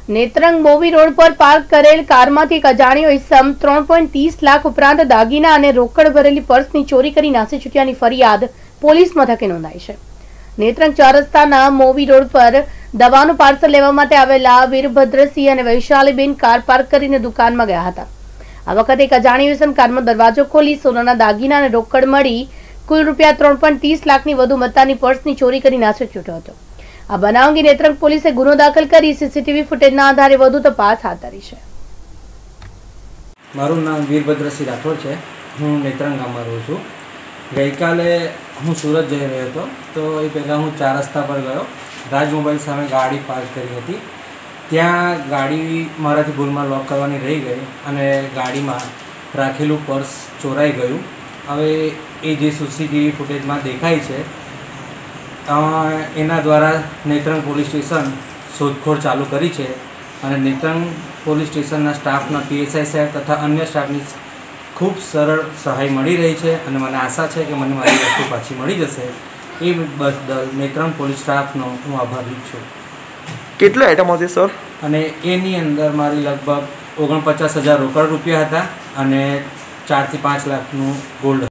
Netrang Movi road પર park કરેલ કારમાંથી એક અજાણ્યો ઇસમ 3.30 લાખ ઉપરાંત દાગીના અને રોકડ ભરેલી પર્સની ચોરી કરી નાસી છૂટ્યાની ફરિયાદ પોલીસ મથકે નોંધાઈ છે। નેત્રંગ ચાર રસ્તાના મોવી રોડ પર દવાનું પાર્સલ લેવા માટે આવેલા વીરભદ્રસિંહ અને વૈશાલીબેન કાર પાર્ક કરીને દુકાનમાં ગયા હતા। આ વખતે એક અજાણ્યો ઇસમ કારમાં દરવાજો ખોલી સોનાના દાગીના અને રોકડ મળી કુલ રૂપિયા 3.30 લાખની વધુ મત્તાની પર્સની ચોરી કરી નાસી છૂટ્યો હતો। આ બનાવ અંગે નેત્રંગ પોલીસે ગુનો દાખલ કરી સીસીટીવી ફૂટેજના આધારે વધુ તપાસ હાથ ધરી છે। મારું નામ વીરભદ્રસિંહ રાઠોડ છે। હું નેત્રંગ ગામમાં રહું છું। ગઈકાલે હું સુરત જઈ રહ્યો હતો તો એ પહેલાં હું ચાર રસ્તા પર ગયો। રાજ મોબાઈલ સામે ગાડી પાર્ક કરી હતી। ત્યાં ગાડી મારાથી ભૂલમાં લોક કરવાની રહી ગઈ અને ગાડીમાં રાખેલું પર્સ ચોરાઈ ગયું। હવે એ જે સીસીટીવી ફૂટેજમાં દેખાય છે એના દ્વારા નેત્રંગ પોલીસ સ્ટેશન શોધખોળ ચાલુ કરી છે અને નેત્રંગ પોલીસ સ્ટેશનના સ્ટાફના PSI સાહેબ તથા અન્ય સ્ટાફની ખૂબ સરળ સહાય મળી રહી છે અને મને આશા છે કે મને મારી વસ્તુ પાછી મળી જશે। એ બદલ નેત્રંગ પોલીસ સ્ટાફનો હું આભારી છું। કેટલા આઈટમ હતી સર? અને એની અંદર મારી લગભગ 49,000 રોકડ રૂપિયા હતા અને 4 થી 5 લાખનું ગોલ્ડ।